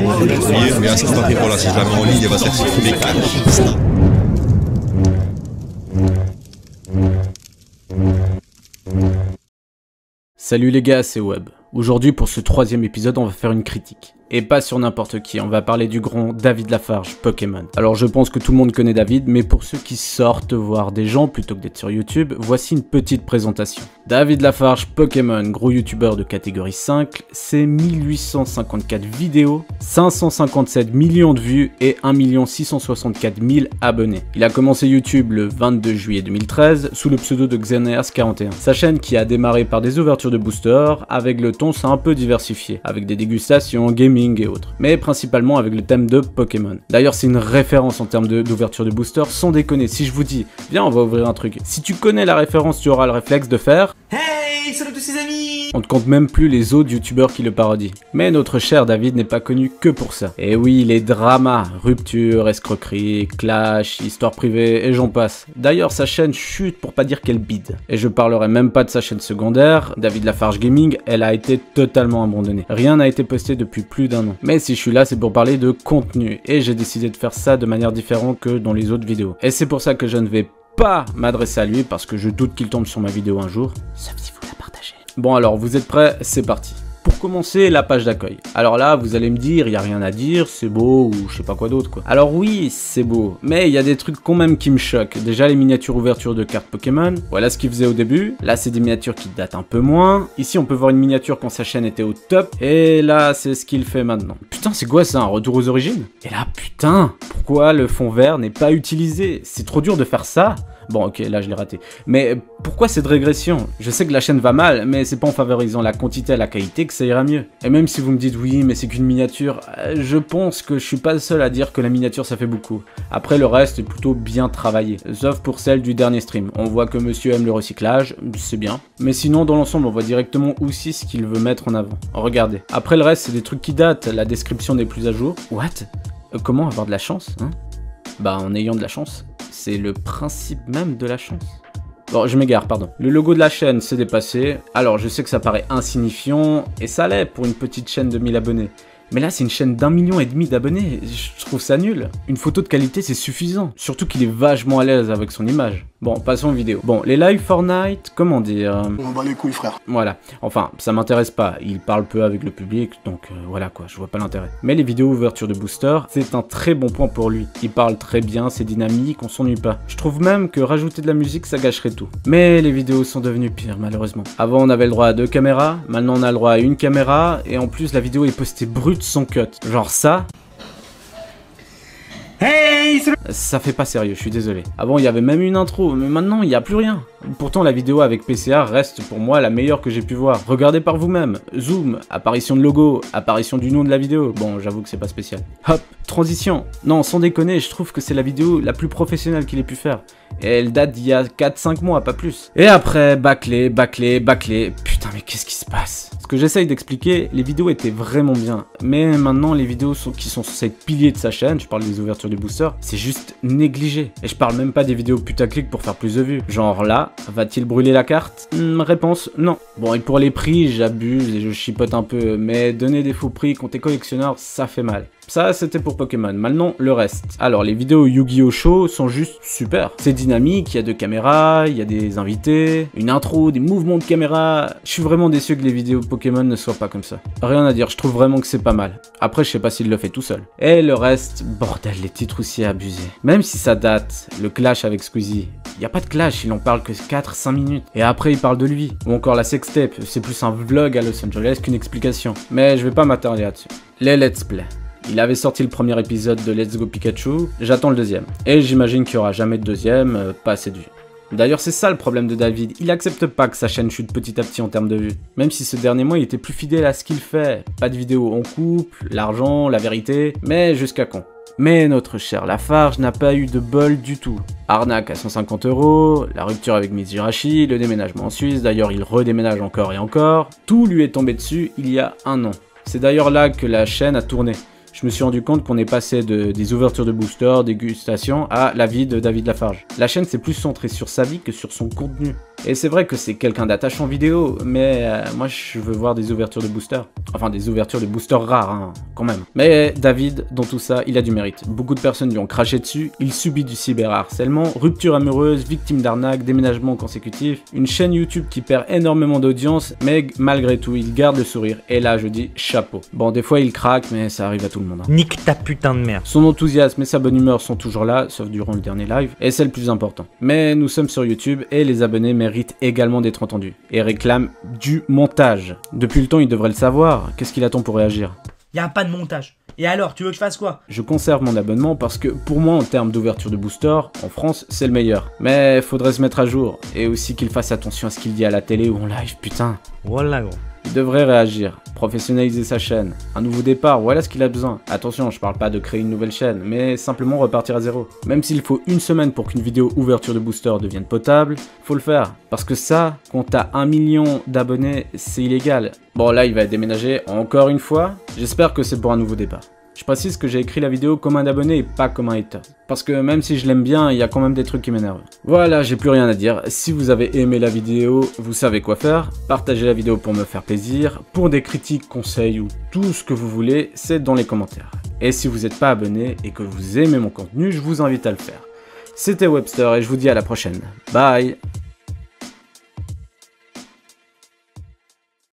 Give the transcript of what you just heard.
Wir sind einfach hier, dass ich da mal liege, was jetzt für mich. Salut les gars, c'est Web. Aujourd'hui pour ce troisième épisode on va faire une critique. Et pas sur n'importe qui, on va parler du grand David Lafarge, Pokémon. Alors je pense que tout le monde connaît David, mais pour ceux qui sortent voir des gens plutôt que d'être sur YouTube, voici une petite présentation. David Lafarge, Pokémon, gros youtubeur de catégorie 5, c'est 1854 vidéos, 557 millions de vues et 1 664 000 abonnés. Il a commencé YouTube le 22 juillet 2013 sous le pseudo de Xeneas41. Sa chaîne qui a démarré par des ouvertures de booster, avec le ton c'est un peu diversifié, avec des dégustations, gaming et autres, mais principalement avec le thème de Pokémon. D'ailleurs c'est une référence en termes d'ouverture de booster, sans déconner, si je vous dis, viens on va ouvrir un truc, si tu connais la référence tu auras le réflexe de faire hey, salut tous ses amis. On ne compte même plus les autres youtubeurs qui le parodient. Mais notre cher David n'est pas connu que pour ça. Et oui, les dramas, rupture, escroquerie, clash, histoire privée et j'en passe. D'ailleurs sa chaîne chute pour pas dire qu'elle bide. Et je parlerai même pas de sa chaîne secondaire, David Lafarge Gaming, elle a été totalement abandonnée. Rien n'a été posté depuis plus d'un an. Mais si je suis là, c'est pour parler de contenu. Et j'ai décidé de faire ça de manière différente que dans les autres vidéos. Et c'est pour ça que je ne vais pas m'adresser à lui parce que je doute qu'il tombe sur ma vidéo un jour. Sauf si vous la partagez. Bon alors, vous êtes prêts? C'est parti. Pour commencer, la page d'accueil. Alors là, vous allez me dire, il n'y a rien à dire, c'est beau ou je sais pas quoi d'autre quoi. Alors oui, c'est beau, mais il y a des trucs quand même qui me choquent. Déjà les miniatures ouverture de cartes Pokémon, voilà ce qu'il faisait au début. Là c'est des miniatures qui datent un peu moins. Ici on peut voir une miniature quand sa chaîne était au top. Et là c'est ce qu'il fait maintenant. Putain c'est quoi ça, un retour aux origines? Et là putain, pourquoi le fond vert n'est pas utilisé? C'est trop dur de faire ça. Bon ok, là je l'ai raté. Mais pourquoi cette régression? Je sais que la chaîne va mal, mais c'est pas en favorisant la quantité à la qualité que ça ira mieux. Et même si vous me dites oui, mais c'est qu'une miniature, je pense que je suis pas le seul à dire que la miniature ça fait beaucoup. Après le reste est plutôt bien travaillé, sauf pour celle du dernier stream. On voit que monsieur aime le recyclage, c'est bien. Mais sinon dans l'ensemble on voit directement aussi ce qu'il veut mettre en avant. Regardez. Après le reste c'est des trucs qui datent, la description n'est plus à jour. What? Comment avoir de la chance, hein? Bah en ayant de la chance. C'est le principe même de la chance. Bon, je m'égare, pardon. Le logo de la chaîne s'est dépassé. Alors, je sais que ça paraît insignifiant, et ça l'est pour une petite chaîne de 1000 abonnés. Mais là, c'est une chaîne d'1,5 million d'abonnés. Je trouve ça nul. Une photo de qualité, c'est suffisant. Surtout qu'il est vachement à l'aise avec son image. Bon, passons aux vidéos. Bon, les lives Fortnite, comment dire On bat les couilles, frère. Voilà. Enfin, ça m'intéresse pas. Il parle peu avec le public, donc voilà quoi, je vois pas l'intérêt. Mais les vidéos ouverture de booster, c'est un très bon point pour lui. Il parle très bien, c'est dynamique, on s'ennuie pas. Je trouve même que rajouter de la musique, ça gâcherait tout. Mais les vidéos sont devenues pires, malheureusement. Avant, on avait le droit à 2 caméras. Maintenant, on a le droit à 1 caméra. Et en plus, la vidéo est postée brute sans cut. Genre ça... Hey, ça fait pas sérieux, je suis désolé. Avant il y avait même une intro, mais maintenant il n'y a plus rien. Pourtant la vidéo avec PCA reste pour moi la meilleure que j'ai pu voir. Regardez par vous-même. Zoom, apparition de logo, apparition du nom de la vidéo. Bon, j'avoue que c'est pas spécial. Hop, transition. Non, sans déconner, je trouve que c'est la vidéo la plus professionnelle qu'il ait pu faire. Et elle date d'il y a 4-5 mois, pas plus. Et après, bâclé. Putain, mais qu'est-ce qui se passe? Ce que j'essaye d'expliquer, les vidéos étaient vraiment bien. Mais maintenant, les vidéos qui sont censées être piliers de sa chaîne, je parle des ouvertures du booster, c'est juste négligé. Et je parle même pas des vidéos putaclic pour faire plus de vues. Genre là, va-t-il brûler la carte? Réponse, non. Bon, et pour les prix, j'abuse et je chipote un peu, mais donner des faux prix quand t'es collectionneur, ça fait mal. Ça, c'était pour Pokémon. Maintenant, le reste. Alors, les vidéos Yu-Gi-Oh! Show sont juste super. C'est dynamique, il y a 2 caméras, il y a des invités, une intro, des mouvements de caméra. Je suis vraiment déçu que les vidéos Pokémon ne soient pas comme ça. Rien à dire, je trouve vraiment que c'est pas mal. Après, je sais pas s'il le fait tout seul. Et le reste, bordel, les titres aussi abusés. Même si ça date, le clash avec Squeezie, il y a pas de clash, il en parle que 4-5 minutes. Et après, il parle de lui. Ou encore la sextape, c'est plus un vlog à Los Angeles qu'une explication. Mais je vais pas m'attarder là-dessus. Les let's play. Il avait sorti le premier épisode de Let's Go Pikachu, j'attends le deuxième. Et j'imagine qu'il y aura jamais de deuxième, pas assez de vues. D'ailleurs c'est ça le problème de David, il accepte pas que sa chaîne chute petit à petit en termes de vues. Même si ce dernier mois il était plus fidèle à ce qu'il fait. Pas de vidéos en couple, l'argent, la vérité, mais jusqu'à quand. Mais notre cher Lafarge n'a pas eu de bol du tout. Arnaque à 150 €, la rupture avec Miss Jirachi, le déménagement en Suisse, d'ailleurs il redéménage encore et encore. Tout lui est tombé dessus il y a 1 an. C'est d'ailleurs là que la chaîne a tourné. je me suis rendu compte qu'on est passé des ouvertures de booster, dégustation, à la vie de David Lafarge. La chaîne s'est plus centrée sur sa vie que sur son contenu. Et c'est vrai que c'est quelqu'un d'attachant vidéo, mais moi je veux voir des ouvertures de booster. Enfin des ouvertures de booster rares, hein, quand même. Mais David, dans tout ça, il a du mérite. Beaucoup de personnes lui ont craché dessus, il subit du cyberharcèlement, rupture amoureuse, victime d'arnaque, déménagement consécutif, une chaîne YouTube qui perd énormément d'audience, mais malgré tout, il garde le sourire. Et là, je dis chapeau. Bon, des fois il craque, mais ça arrive à tout le monde. Hein. Nique ta putain de merde. Son enthousiasme et sa bonne humeur sont toujours là, sauf durant le dernier live, et c'est le plus important. Mais nous sommes sur YouTube, et les abonnés méritent également d'être entendus, et réclament du montage. Depuis le temps, il devrait le savoir. Qu'est-ce qu'il attend pour réagir? Y a pas de montage. Et alors, tu veux que je fasse quoi? Je conserve mon abonnement parce que pour moi, en termes d'ouverture de booster, en France, c'est le meilleur. Mais faudrait se mettre à jour, et aussi qu'il fasse attention à ce qu'il dit à la télé ou en live, putain. Voilà gros. Il devrait réagir, professionnaliser sa chaîne, un nouveau départ, voilà ce qu'il a besoin. Attention, je parle pas de créer une nouvelle chaîne, mais simplement repartir à zéro. Même s'il faut une semaine pour qu'une vidéo ouverture de booster devienne potable, faut le faire. Parce que ça, quand t'as 1 million d'abonnés, c'est illégal. Bon là, il va déménager encore une fois, j'espère que c'est pour un nouveau départ. Je précise que j'ai écrit la vidéo comme un abonné et pas comme un hater. Parce que même si je l'aime bien, il y a quand même des trucs qui m'énervent. Voilà, j'ai plus rien à dire. Si vous avez aimé la vidéo, vous savez quoi faire. Partagez la vidéo pour me faire plaisir. Pour des critiques, conseils ou tout ce que vous voulez, c'est dans les commentaires. Et si vous n'êtes pas abonné et que vous aimez mon contenu, je vous invite à le faire. C'était Webster et je vous dis à la prochaine. Bye!